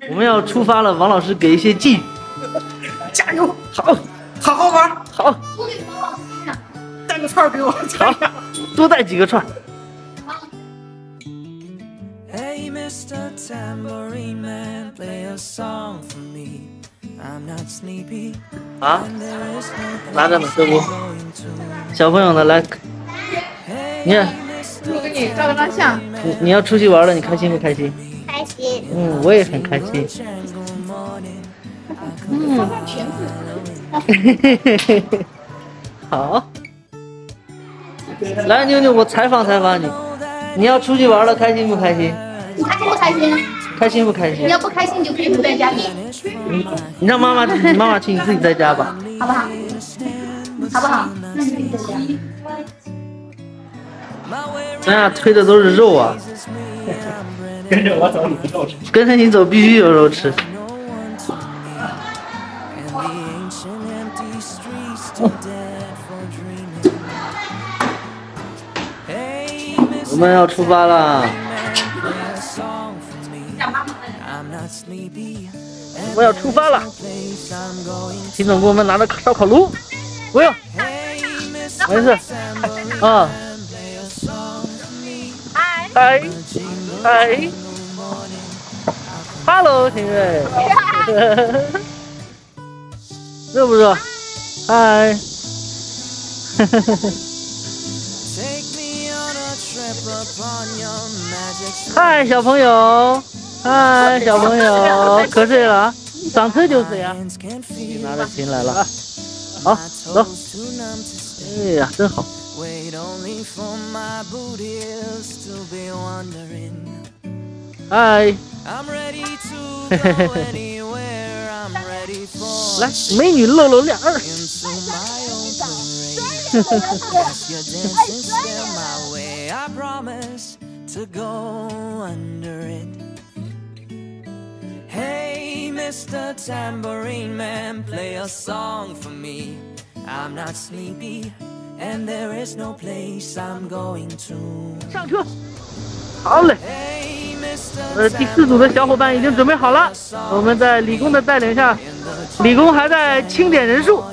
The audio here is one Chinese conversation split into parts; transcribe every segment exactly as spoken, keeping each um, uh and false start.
我们要出发了，王老师给一些寄语。 加油！ 好， 好好玩。 好， 多给王老师看。 带个串给我。 好，多带几个串。 Hey, Mister Tambourine Man, play a song for me. I'm not sleepy. 啊，拿着呢，这不，小朋友呢，来，你看， 我给你照个张相。 你你要出去玩了，你开心不开心？ 开心。 嗯，我也很开心。 嗯，裙子。好，来，妞妞，我采访采访你，你要出去玩了，开心不开心？ 你开心不开心？ 开心不开心？ 你要不开心，你就可以不在家里。 你你让妈妈，你妈妈去，你自己在家吧， 好不好？好不好？那你自己在家。 咱俩推的都是肉啊， 跟着我走，你的肉吃。 跟着你走，必须有肉吃。我们要出发了。 我们要出发了，秦总给我们拿了烧烤炉，不用，没事，啊，嗨，嗨，Hello， 秦瑞，热不热？嗨，嗨，小朋友。 嗨，小朋友，瞌睡了啊？上车就睡呀。拿着琴来了啊！好，走。哎呀，真好。嗨。嘿嘿嘿嘿。来，美女露露脸儿。 Hey, Mister Tambourine Man, play a song for me. I'm not sleepy, and there is no place I'm going to. 上车，好嘞。呃，第四组的小伙伴已经准备好了，我们在理工的带领下，理工还在清点人数。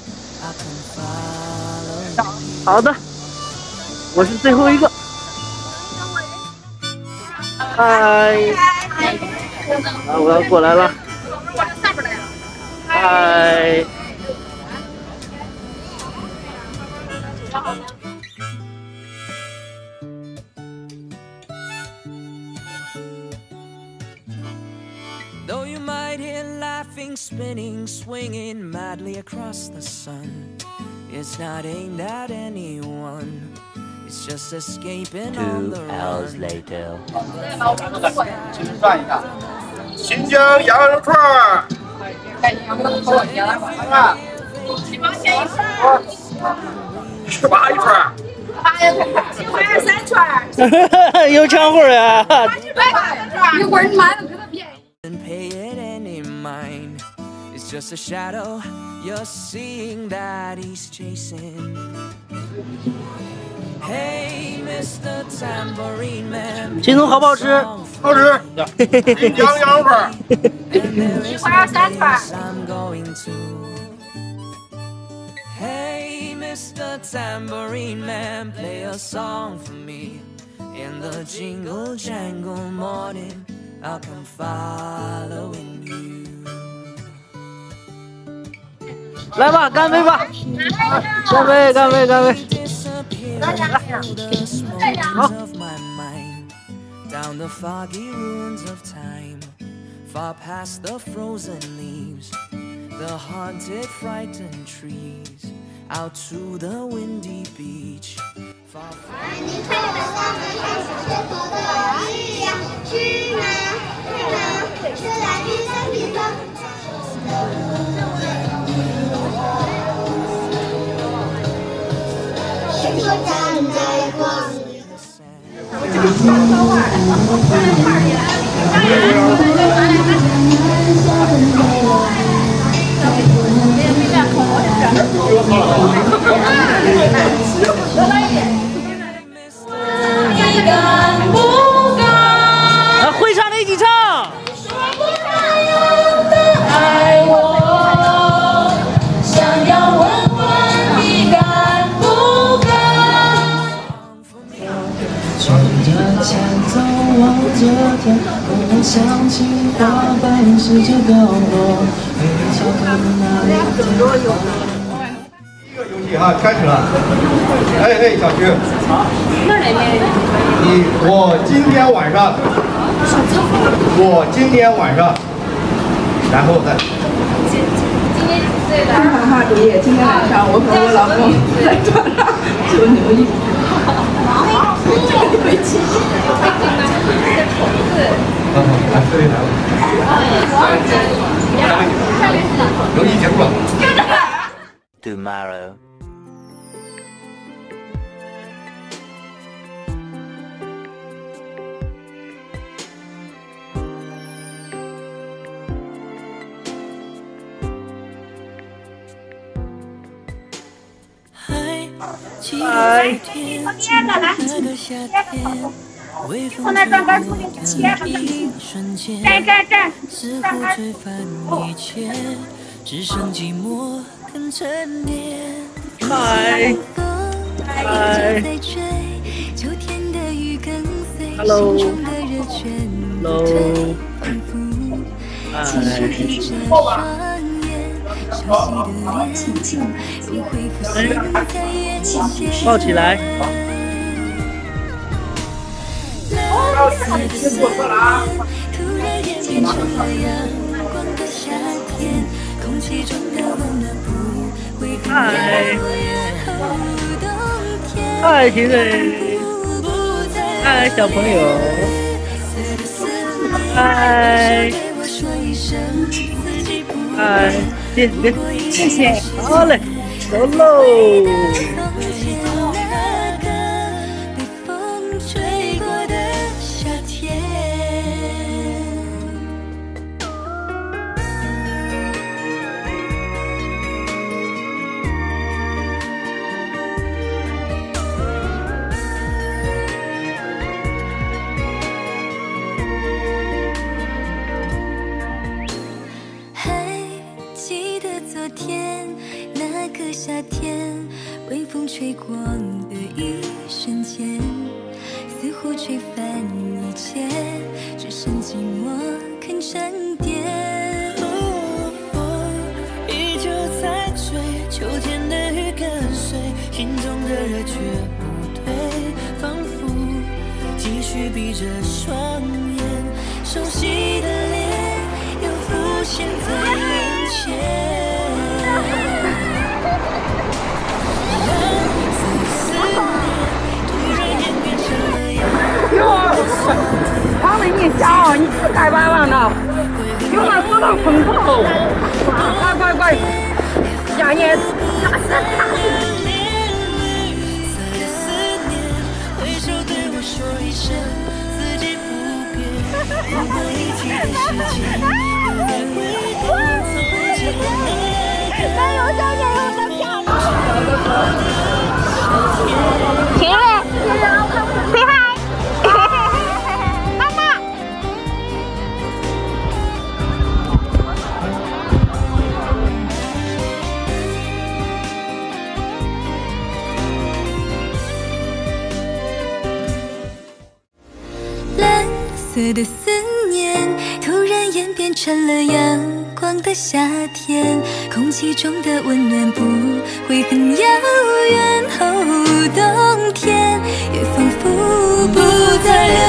好的，我是最后一个。嗨。 啊！我要过来了。嗨。 Though you might hear laughing, spinning, swinging madly across the sun, it's not aimed at anyone. It's just escaping on the Two hours later. 请转一下。新疆羊肉串儿。啊。 几毛钱一串？ 十八一串。 十块三串。 有抢货呀！ 一会儿你买的可能便宜。 Pay it any mind. It's just a shadow you're seeing that he's chasing. Hey, Mister Tambourine Man. 秦总好不好吃？ 好吃。新疆羊肉串儿。 十块三串。 Hey, Mister Tambourine Man, play a song for me. In the jingle jangle morning, I'll come following you. 来吧，干杯吧！干杯，干杯，干杯！好。 Down the foggy ruins of time, far past the frozen leaves, the haunted, frightened trees, out to the windy beach. Far 您看着我们开始生活的日呀，去哪去哪？是来比赛比赛。谁说站在光里？ 啊，会唱的一起唱。 前走望着天，忽然想起花瓣试着掉落，微笑的那一天。 第一个游戏哈，开始了。哎哎，小徐，你我今天晚上，我今天晚上，然后再。 哈哈哈！爷爷，今天晚上我和我老公在船上求牛一。 来这里来吧。游戏结束了。 Tomorrow。 嗨， 从那转杆出去切，站站站，转杆。 嗨，嗨 ，Hello，Hello，嗨，抱起来。嗨，嗨，情人，嗨，小朋友，嗨，嗨，谢谢，谢谢，好嘞，走喽。 夏天，微风吹过的一瞬间，似乎吹翻一切，只剩寂寞肯沉淀。我依旧在追，秋天的雨跟随，心中的热却不退，仿佛继续闭着双眼，熟悉的脸又浮现在眼前。 他们你小，你是太白了呢，有那不能碰头，快快快，下年大事大事。 没有小姐有的漂亮。情人 ，say hi， 妈妈。 蓝色的思念突然演变成了阳光的夏天，空气中的温暖不会很遥远，哦，冬天也仿佛不再留